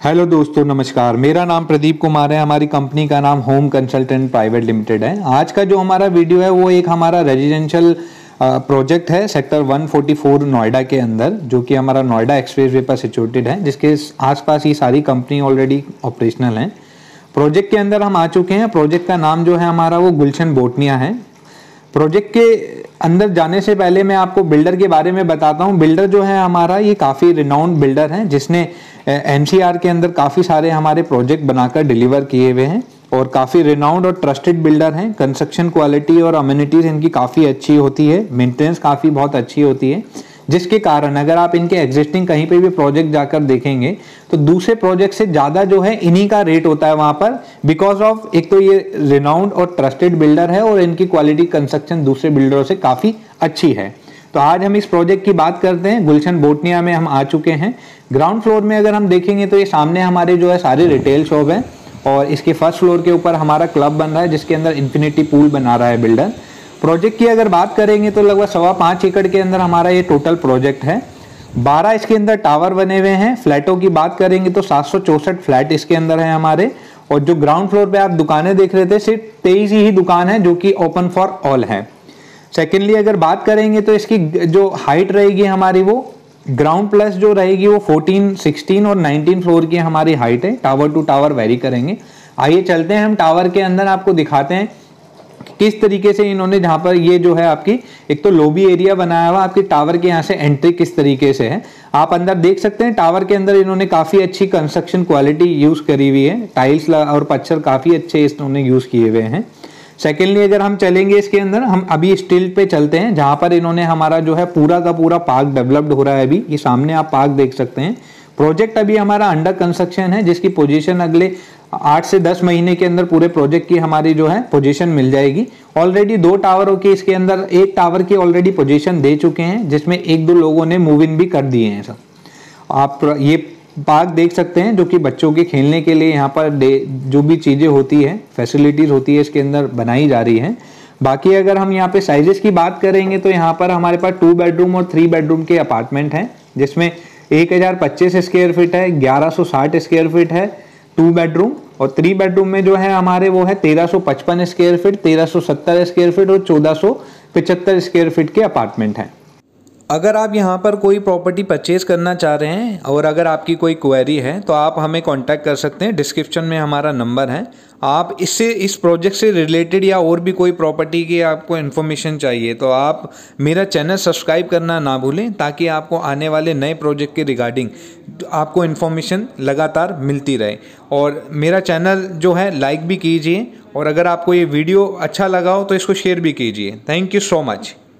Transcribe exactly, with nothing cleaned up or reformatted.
Hello दोस्तों, नमस्कार। मेरा नाम प्रदीप कुमार है। हमारी कंपनी का नाम होम कंसल्टेंट प्राइवेट लिमिटेड है। आज का जो हमारा वीडियो है वो एक हमारा रेजिडेंशियल प्रोजेक्ट है सेक्टर एक सौ चौवालीस नोएडा के अंदर, जो कि हमारा नोएडा एक्सप्रेसवे पर सिचुएटेड है, जिसके आसपास ही सारी कंपनी ऑलरेडी ऑपरेशनल हैं। प्रोजेक्ट के अंदर हम आ चुके हैं। प्रोजेक्ट का नाम जो है हमारा वो गुलशन बोटनिया है। प्रोजेक्ट के अंदर जाने से पहले मैं आपको बिल्डर के बारे में बताता हूँ। बिल्डर जो है हमारा ये काफ़ी रिनाउंड बिल्डर है, जिसने एनसीआर के अंदर काफ़ी सारे हमारे प्रोजेक्ट बनाकर डिलीवर किए हुए हैं और काफ़ी रिनाउंड और ट्रस्टेड बिल्डर हैं। कंस्ट्रक्शन क्वालिटी और अम्यूनिटीज़ इनकी काफ़ी अच्छी होती है, मेंटेनेंस काफ़ी बहुत अच्छी होती है, जिसके कारण अगर आप इनके एग्जिस्टिंग कहीं पे भी प्रोजेक्ट जाकर देखेंगे तो दूसरे प्रोजेक्ट से ज़्यादा जो है इन्हीं का रेट होता है वहाँ पर, बिकॉज ऑफ एक तो ये रिनाउंड और ट्रस्टेड बिल्डर है और इनकी क्वालिटी कंस्ट्रक्शन दूसरे बिल्डरों से काफ़ी अच्छी है। तो आज हम इस प्रोजेक्ट की बात करते हैं। गुलशन बोटनिया में हम आ चुके हैं। ग्राउंड फ्लोर में अगर हम देखेंगे तो ये सामने हमारे जो है सारे रिटेल शॉप है और इसके फर्स्ट फ्लोर के ऊपर हमारा क्लब बन रहा है, जिसके अंदर इन्फिनिटी पूल बना रहा है बिल्डर। प्रोजेक्ट की अगर बात करेंगे तो लगभग सवा पाँच एकड़ के अंदर हमारा ये टोटल प्रोजेक्ट है। बारह इसके अंदर टावर बने हुए हैं। फ्लैटों की बात करेंगे तो सात सौ चौसठ फ्लैट इसके अंदर है हमारे, और जो ग्राउंड फ्लोर पे आप दुकानें देख रहे थे सिर्फ तेईस ही दुकान है जो कि ओपन फॉर ऑल है। सेकेंडली अगर बात करेंगे तो इसकी जो हाइट रहेगी हमारी वो ग्राउंड प्लस जो रहेगी वो चौदह, सोलह और उन्नीस फ्लोर की हमारी हाइट है। टावर टू टावर वेरी करेंगे। आइए चलते हैं हम टावर के अंदर, आपको दिखाते हैं किस तरीके से इन्होंने, जहाँ पर ये जो है आपकी एक तो लॉबी एरिया बनाया हुआ, आपकी टावर के यहाँ से एंट्री किस तरीके से है आप अंदर देख सकते हैं। टावर के अंदर इन्होंने काफ़ी अच्छी कंस्ट्रक्शन क्वालिटी यूज़ करी हुई है। टाइल्स और पत्थर काफ़ी अच्छे इन्होंने यूज़ किए हुए हैं। सेकेंडली अगर हम चलेंगे इसके अंदर, हम अभी स्टील पे चलते हैं जहाँ पर इन्होंने हमारा जो है पूरा का पूरा पार्क डेवलप्ड हो रहा है। अभी ये सामने आप पार्क देख सकते हैं। प्रोजेक्ट अभी हमारा अंडर कंस्ट्रक्शन है, जिसकी पोजीशन अगले आठ से दस महीने के अंदर पूरे प्रोजेक्ट की हमारी जो है पोजीशन मिल जाएगी। ऑलरेडी दो टावरों की इसके अंदर, एक टावर की ऑलरेडी पोजीशन दे चुके हैं, जिसमें एक दो लोगों ने मूव इन भी कर दिए हैं। सब आप ये पार्क देख सकते हैं जो कि बच्चों के खेलने के लिए यहाँ पर जो भी चीज़ें होती है, फैसिलिटीज़ होती है, इसके अंदर बनाई जा रही है। बाकी अगर हम यहाँ पे साइजेस की बात करेंगे तो यहाँ पर हमारे पास टू बेडरूम और थ्री बेडरूम के अपार्टमेंट हैं, जिसमें एक हज़ार पच्चीस स्क्वायर फीट है, ग्यारह सौ साठ स्क्वायर फीट है टू बेडरूम, और थ्री बेडरूम में जो है हमारे वो है तेरह सौ पचपन स्क्वायर फीट, तेरह सौ सत्तर स्क्वायर फीट और चौदह सौ पचहत्तर स्क्वायर फीट के अपार्टमेंट हैं। अगर आप यहाँ पर कोई प्रॉपर्टी परचेज करना चाह रहे हैं और अगर आपकी कोई क्वेरी है तो आप हमें कांटेक्ट कर सकते हैं। डिस्क्रिप्शन में हमारा नंबर है। आप इससे इस प्रोजेक्ट से रिलेटेड या और भी कोई प्रॉपर्टी की आपको इन्फॉर्मेशन चाहिए तो आप मेरा चैनल सब्सक्राइब करना ना भूलें, ताकि आपको आने वाले नए प्रोजेक्ट के रिगार्डिंग आपको इन्फॉर्मेशन लगातार मिलती रहे। और मेरा चैनल जो है लाइक भी कीजिए, और अगर आपको ये वीडियो अच्छा लगा हो तो इसको शेयर भी कीजिए। Thank you so much.